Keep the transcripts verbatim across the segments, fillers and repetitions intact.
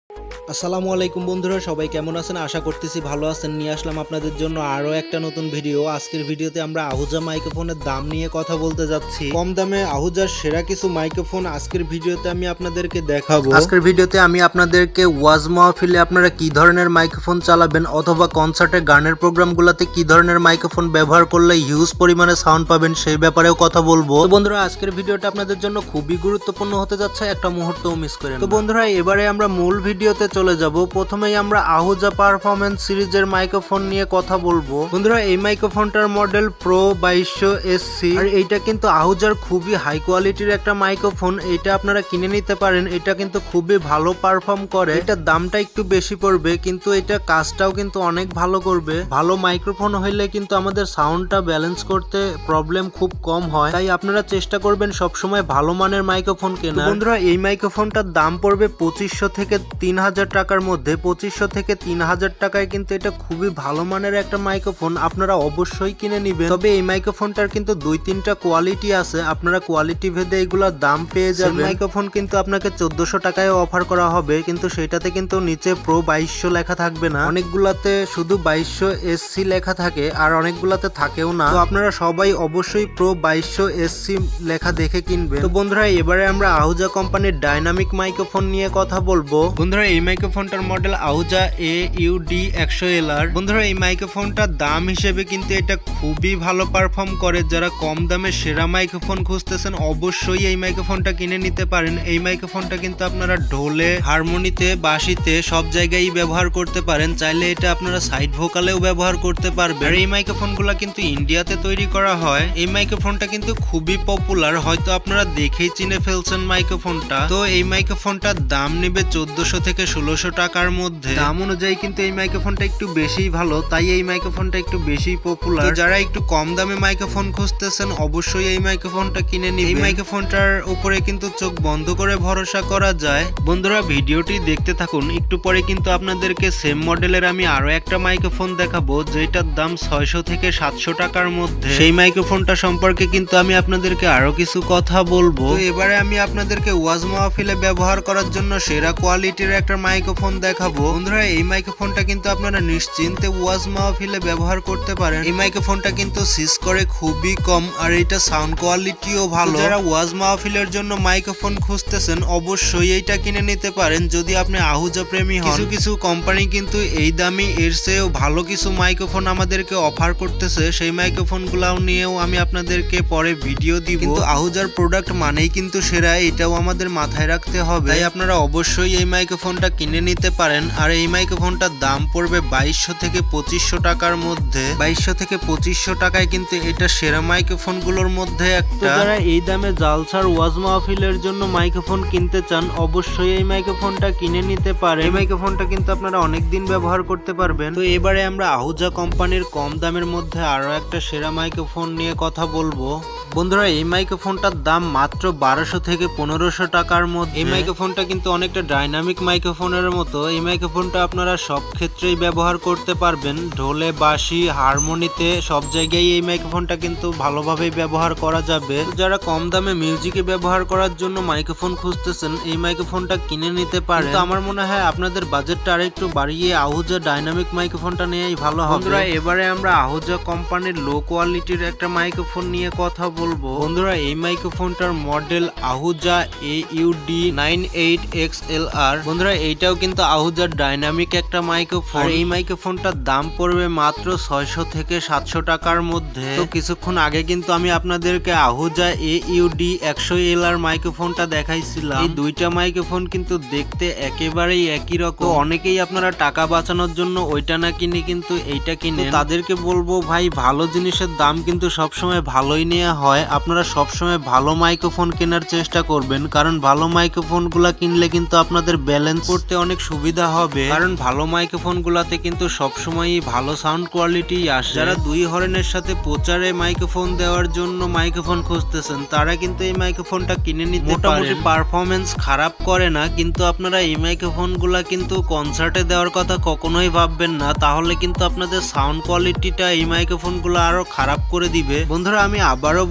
আসসালামু আলাইকুম বন্ধুরা, সবাই কেমন আছেন? আশা করতেছি ভালো আছেন। নিয়ে আসলাম আপনাদের জন্য আরো একটা নতুন ভিডিও। আজকের ভিডিওতে আমরা আহুজা মাইক্রোফোনের দাম নিয়ে কথা বলতে যাচ্ছি। কম দামে আহুজার সেরা কিছু মাইক্রোফোন আজকের ভিডিওতে আমি আপনাদেরকে দেখাবো। আজকের ভিডিওতে আমি আপনাদেরকে ওয়াজ মাহফিলে আপনারা কি ধরনের মাইক্রোফোন চালাবেন অথবা কনসার্টে গানের প্রোগ্রামগুলোতে কি ধরনের মাইক্রোফোন ব্যবহার করলে হিউজ পরিমাণে সাউন্ড পাবেন সেই ব্যাপারেও কথা বলবো। তো বন্ধুরা, আজকের ভিডিওটা আপনাদের জন্য খুবই গুরুত্বপূর্ণ হতে যাচ্ছে, একটা মুহূর্তও মিস করেন না। তো বন্ধুরা, এবারে আমরা মূল ভিডিওতে চলে যাব। প্রথমেই আমরা আহুজা পারফরম্যান্স সিরিজের মাইক্রোফোন নিয়ে কথা বলবো। বন্ধুরা, এই মাইক্রোফোনটার মডেল প্রো বাইশশো এসসি, আর এইটা কিন্তু আহুজার খুবই হাই কোয়ালিটির একটা মাইক্রোফোন। এটা আপনারা কিনে নিতে পারেন। এটা কিন্তু খুবই ভালো পারফর্ম করে। এটার দামটা একটু বেশি পড়বে, কিন্তু এটা কাজটাও কিন্তু অনেক ভালো করবে। ভালো মাইক্রোফোন হইলে কিন্তু আমাদের সাউন্ডটা ব্যালেন্স করতে প্রবলেম খুব কম হয়, তাই আপনারা চেষ্টা করবেন সবসময় ভালো মানের মাইক্রোফোন কেনা। বন্ধুরা, এই মাইক্রোফোনটার দাম পড়বে পঁচিশশো থেকে তিন হাজার টাকার মধ্যে। পঁচিশশো থেকে তিন হাজার টাকায় কিন্তু এটা খুবই ভালো মানের একটা মাইক্রোফোন, আপনারা অবশ্যই কিনে নিবেন। তবে এই মাইক্রোফোনটার কিন্তু দুই তিনটা কোয়ালিটি আছে, আপনারা কোয়ালিটি ভেদে এগুলোর দাম পেয়ে যাবেন। মাইক্রোফোন কিন্তু আপনাকে চোদ্দশো টাকায় অফার করা হবে, কিন্তু সেটাতে কিন্তু নিচে প্রো বাইশশো লেখা থাকবে না। অনেকগুলাতে শুধু বাইশশো এসসি লেখা থাকে, আর অনেকগুলাতে থাকেও না। তো আপনারা সবাই অবশ্যই প্রো বাইশশো এসসি লেখা দেখে কিনবেন। তো বন্ধুরা, এবারে আমরা আহুজা কোম্পানির ডাইনামিক মাইক্রোফোন নিয়ে কথা বলবো। বন্ধুরা, এই মাইক্রোফোনটার model Ahuja A U D একশো এল আর। বন্ধুরা, এই মাইক্রোফোনটার দাম হিসেবে কিন্তু এটা খুবই ভালো পারফর্ম করে। যারা কম দামে সেরা মাইক্রোফোন খুঁজতেছেন অবশ্যই এই মাইক্রোফোনটা কিনে নিতে পারেন। এই মাইক্রোফোনটা কিন্তু আপনারা ঢোলে, হারমোনিতে, বাঁশিতে সব জায়গায় ব্যবহার করতে পারেন। চাইলে এটা আপনারা সাইড ভোকালেও ব্যবহার করতে পারবেন। আর এই মাইক্রোফোনগুলো কিন্তু ইন্ডিয়াতে তৈরি করা হয়। এই মাইক্রোফোনটা কিন্তু খুবই পপুলার, হয়তো আপনারা দেখেই চিনে ফেলছেন মাইক্রোফোনটা। তো এই মাইক্রোফোনটার দাম নেবে চোদ্দশো থেকে ষোলোশো টাকার মধ্যে। দাম অনুযায়ী কিন্তু এই মাইক্রোফোনটা একটু বেশি ভালো, তাই এই মাইক্রোফোনটা একটু বেশি পপুলার। যারা একটু কম দামে মাইক্রোফোন খুঁজতেছেন অবশ্যই এই মাইক্রোফোনটা কিনে নিন। এই মাইক্রোফোনটার উপরে কিন্তু চোখ বন্ধ করে ভরসা করা যায়। বন্ধুরা, ভিডিওটি দেখতে থাকুন। একটু পরে কিন্তু আপনাদেরকে সেম মডেলের আমি আরো একটা মাইক্রোফোন দেখাবো, যেটার দাম ছয়শো থেকে সাতশো টাকার মধ্যে। সেই মাইক্রোফোনটা সম্পর্কে কিন্তু আমি আপনাদেরকে আরো কিছু কথা বলবো। তো এবারে আমি আপনাদেরকে ওয়াজ মাহফিলে ব্যবহার করার জন্য সেরা কোয়ালিটির একটা মাইক্রোফোন দেখাবো। বন্ধুরা, এই মাইক্রোফোনটা কিন্তু আপনারা নিশ্চিন্তে ওয়াজ মাহফিলে ব্যবহার করতে পারেন। এই মাইক্রোফোনটা কিন্তু সিস করে খুবই কম, আর এটা সাউন্ড কোয়ালিটিও ভালো। যারা ওয়াজ মাহফিলের জন্য মাইক্রোফোন খুঁজতেছেন অবশ্যই এইটা কিনে নিতে পারেন, যদি আপনি আহুজা প্রেমী হন। কিছু কিছু কোম্পানি কিন্তু এই দামি এর চেয়েও ভালো কিছু মাইক্রোফোন আমাদেরকে অফার করতেছে। সেই মাইক্রোফোন গুলাও নিয়েও আমি আপনাদেরকে পরে ভিডিও দিব। কিন্তু আহুজার প্রোডাক্ট মানেই কিন্তু সেরা, এটাও আমাদের মাথায় রাখতে হবে। তাই আপনারা অবশ্যই এই মাইক্রোফোনটা কিনে নিতে পারেন। আর এই মাইক্রোফোনটার দাম পড়বে বাইশশো থেকে পঁচিশশো টাকার মধ্যে। বাইশশো থেকে পঁচিশশো টাকায় কিন্তু এটা সেরা মাইক্রোফোন গুলোর মধ্যে একটা। যারা এই দামে জালসার ওয়াজ মাহফিলের জন্য মাইক্রোফোন কিনতে চান অবশ্যই এই মাইক্রোফোনটা কিনে নিতে পারেন। এই মাইক্রোফোনটা কিন্তু আপনারা অনেকদিন ব্যবহার করতে পারবেন। তো এবারে আমরা আহুজা কোম্পানির কম দামের মধ্যে আরো একটা সেরা মাইক্রোফোন নিয়ে কথা বলবো। বন্ধুরা, এই মাইক্রোফোনটার দাম মাত্র বারোশো থেকে পনেরোশো টাকার মধ্যে। এই মাইক্রোফোনটা কিন্তু অনেকটা ডাইনামিক মাইক্রোফোনের মতো। এই মাইক্রোফোনটা আপনারা সব ক্ষেত্রেই ব্যবহার করতে পারবেন, ঢোলে, বাঁশি, হারমোনিতে সব জায়গায় এই মাইক্রোফোনটা কিন্তু ভালোভাবেই ব্যবহার করা যাবে। যারা কম দামে মিউজিকে ব্যবহার করার জন্য মাইক্রোফোন খুঁজতেছেন এই মাইক্রোফোনটা কিনে নিতে পারেন। তো আমার মনে হয় আপনাদের বাজেটটা আরেকটু বাড়িয়ে আহুজা ডাইনামিক মাইক্রোফোনটা নিয়েই ভালো হবে। বন্ধুরা, এবারে আমরা আহুজা কোম্পানির লো কোয়ালিটির একটা মাইক্রোফোন নিয়ে কথা বলবো। বন্ধুরা, এই মাইক্রোফোনটার model Ahuja A U D nine eight X L R. বন্ধুরা, এইটাও কিন্তু আহুজার ডাইনামিক একটা মাইক্রোফোন। এই মাইক্রোফোনটার দাম পড়বে মাত্র ছয়শো থেকে সাতশো টাকার মধ্যে। তো কিছুক্ষণ আগে কিন্তু আমি আপনাদেরকে আহুজা এ ইউ ডি একশো এল আর মাইক্রোফোনটা দেখাইছিলাম। এই দুইটা মাইক্রোফোন কিন্তু দেখতে একেবারেই একই রকম। অনেকেই আপনারা টাকা বাঁচানোর জন্য ওইটা না কিনে কিন্তু এইটা কিনে। তাদেরকে বলবো, ভাই, ভালো জিনিসের দাম কিন্তু সবসময় ভালোই নেওয়া হয়। আপনারা সবসময় ভালো মাইক্রোফোন কেনার চেষ্টা করবেন, কারণ ভালো মাইক্রোফোন গুলা কিনলে কিন্তু আপনাদের ব্যালেন্স করতে অনেক সুবিধা হবে। কারণ ভালো মাইক্রোফোন গুলাতে কিন্তু সবসময়ই ভালো সাউন্ড কোয়ালিটি আসে। যারা দুই হর্নের সাথে প্রচারে মাইক্রোফোন দেওয়ার জন্য মাইক্রোফোন খুঁজতেছেন তারা কিন্তু এই মাইক্রোফোনটা কিনে নিতে পারেন। মোটামুটি পারফরমেন্স খারাপ করে না, কিন্তু আপনারা এই মাইক্রোফোন গুলা কিন্তু কনসার্টে দেওয়ার কথা কখনোই ভাববেন না, তাহলে কিন্তু আপনাদের সাউন্ড কোয়ালিটিটা এই মাইক্রোফোন গুলো আরো খারাপ করে দিবে। বন্ধুরা, আমি আবারও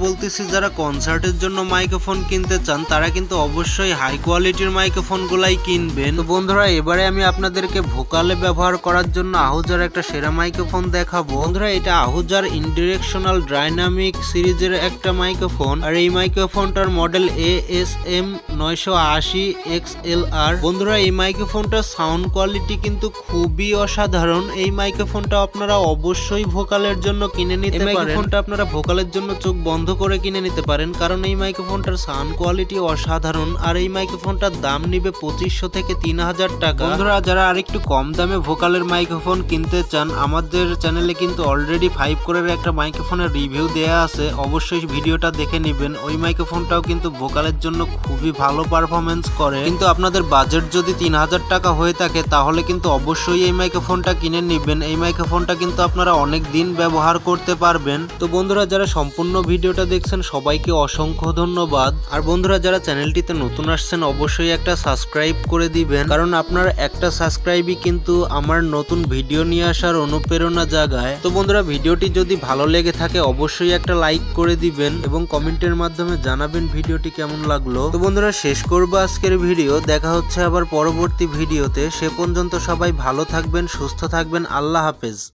বলতেছি যারা কনসার্টের জন্য মাইক্রোফোন কিনতে চান তারা কিন্তু অবশ্যই হাই কোয়ালিটির মাইক্রোফোন গুলাই কিনবেন। তো বন্ধুরা এবারে আমি আপনাদেরকে ভোকালে ব্যবহার করার জন্য আহুজার একটা সেরা মাইক্রোফোন দেখাবো। বন্ধুরা এটা আহুজার ইনডিরেকশনাল ডাইনামিক সিরিজের একটা মাইক্রোফোন, আর এই মাইক্রোফোনটার মডেল এ এস এম নয়শো আশি এক্স এল আর। বন্ধুরা এই মাইক্রোফোনটার সাউন্ড কোয়ালিটি কিন্তু খুবই অসাধারণ। এই মাইক্রোফোনটা আপনারা অবশ্যই ভোকালের জন্য কিনে নিতে পারেন। মাইক্রোফোনটা আপনারা ভোকালের জন্য চোখ বন্ধ করে কিনে নিতে পারেন, কারণ এই মাইক্রোফোনটার সাউন্ড কোয়ালিটি অসাধারণ। আর এই মাইক্রোফোনটার দাম নিবে পঁচিশশো থেকে তিন হাজার টাকা। বন্ধুরা যারা আরেকটু কম দামে ভোকালের মাইক্রোফোন কিনতে চান, আমাদের চ্যানেলে কিন্তু অলরেডি ফাইভ কোরের একটা মাইক্রোফোনের রিভিউ দেয়া আছে, অবশ্যই ভিডিওটা দেখে নেবেন। ওই মাইক্রোফোনটাও কিন্তু ভোকালের জন্য খুবই ভালো পারফরমেন্স করে। কিন্তু আপনাদের বাজেট যদি তিন হাজার টাকা হয়ে থাকে তাহলে কিন্তু অবশ্যই এই মাইক্রোফোনটা কিনে নেবেন। এই মাইক্রোফোনটা কিন্তু আপনারা অনেক দিন ব্যবহার করতে পারবেন। তো বন্ধুরা যারা সম্পূর্ণ ভিডিওটা দেখছেন সবাইকে অসংখ্য ধন্যবাদ। আর বন্ধুরা যারা চ্যানেলটিতে নতুন আসছেন অবশ্যই একটা সাবস্ক্রাইব করে দিবেন, কারণ আপনার একটা সাবস্ক্রাইবই কিন্তু আমার নতুন ভিডিও নিয়ে আসার অনুপ্রেরণা জাগায়। তো বন্ধুরা ভিডিওটি যদি ভালো লেগে থাকে অবশ্যই একটা লাইক করে দিবেন এবং কমেন্টের মাধ্যমে জানাবেন ভিডিওটি কেমন লাগলো। তো বন্ধুরা শেষ করবো আজকের ভিডিও, দেখা হচ্ছে আবার পরবর্তী ভিডিওতে। সে পর্যন্ত সবাই ভালো থাকবেন, সুস্থ থাকবেন, আল্লাহ হাফেজ।